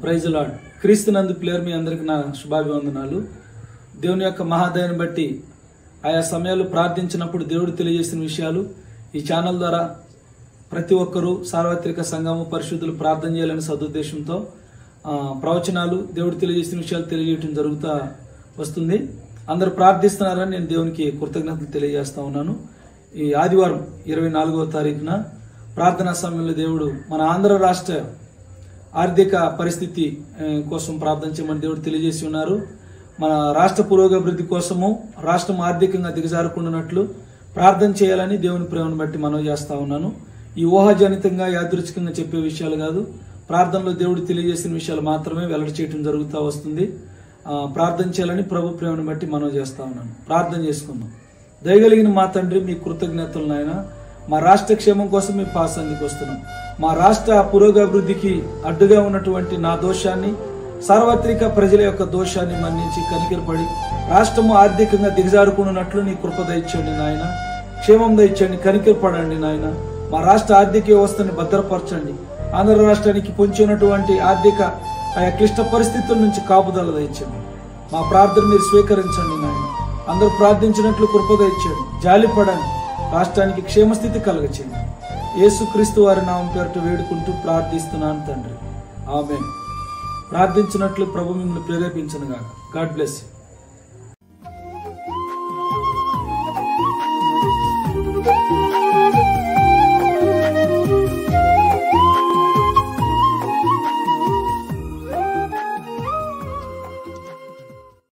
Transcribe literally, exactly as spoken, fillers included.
Praise lord. క్రీస్తునందు ప్లేయర్ మీ అందరికి నా శుభాభివందనాలు. దేవుని యొక్క మహాదయాన్ని బట్టి ఆయా సమయాలు ప్రార్థించినప్పుడు దేవుడు తెలియజేసిన విషయాలు ఈ ఛానల్ ద్వారా ప్రతి ఒక్కరూ సార్వత్రిక సంఘము పరిశుద్ధులు ప్రార్థన చేయాలని సదుద్దేశంతో ప్రవచనాలు దేవుడు తెలియజేసిన విషయాలు తెలియజేయడం జరుగుతూ వస్తుంది. అందరూ ప్రార్థిస్తున్నారని నేను దేవునికి కృతజ్ఞతలు తెలియజేస్తా ఉన్నాను. ఈ ఆదివారం ఇరవై నాలుగవ తారీఖున ప్రార్థనా సమయంలో దేవుడు మన ఆంధ్ర రాష్ట్ర ఆర్థిక పరిస్థితి కోసం ప్రార్థన చేయమని దేవుడు తెలియజేసి ఉన్నారు. మన రాష్ట్ర పురోగభివృద్ధి కోసము రాష్ట్రం ఆర్థికంగా దిగజారుకుండానట్లు ప్రార్థన చేయాలని దేవుని ప్రేమను బట్టి మనవి చేస్తా ఉన్నాను. ఈ ఊహాజనితంగా యాదృచ్ఛికంగా చెప్పే విషయాలు కాదు, ప్రార్థనలో దేవుడు తెలియజేసిన విషయాలు మాత్రమే వెల్లడి చేయడం జరుగుతూ వస్తుంది. ప్రార్థన చేయాలని ప్రభు ప్రేమను బట్టి మనవి చేస్తా ఉన్నాను. ప్రార్థన చేసుకుందాం. దయగలిగిన మా తండ్రి, మీ కృతజ్ఞతలు నాయన. మా రాష్ట్ర క్షేమం కోసం మీ పాసానికి వస్తున్నాం. మా రాష్ట్ర పురోగభివృద్ధికి అడ్డుగా ఉన్నటువంటి నా దోషాన్ని, సార్వత్రిక ప్రజల యొక్క దోషాన్ని మన్నించి కనికరపడి రాష్ట్రము ఆర్థికంగా దిగజారుకున్నట్లు నీ కృప దయచేయండి నాయన. క్షేమం దయచేయండి, కనికరపడండి నాయన. మా రాష్ట్ర ఆర్థిక వ్యవస్థని భద్రపరచండి. ఆంధ్ర రాష్ట్రానికి పొంచి ఉన్నటువంటి ఆర్థిక ఆయా క్లిష్ట పరిస్థితుల నుంచి కాపుదల దయచేయండి. మా ప్రార్థన మీరు స్వీకరించండి నాయన. అందరూ ప్రార్థించినట్లు కృప దయచేయండి, జాలిపడండి, రాష్ట్రానికి క్షేమస్థితి కలగచేయండి. యేసుక్రీస్తు వారి నామం పేరిట వేడుకుంటూ ప్రార్థిస్తున్నాను తండ్రి, ఆమేన్. ప్రార్థించినట్లు ప్రభు మిమ్మల్ని ప్రేరేపించను గాక. God bless you.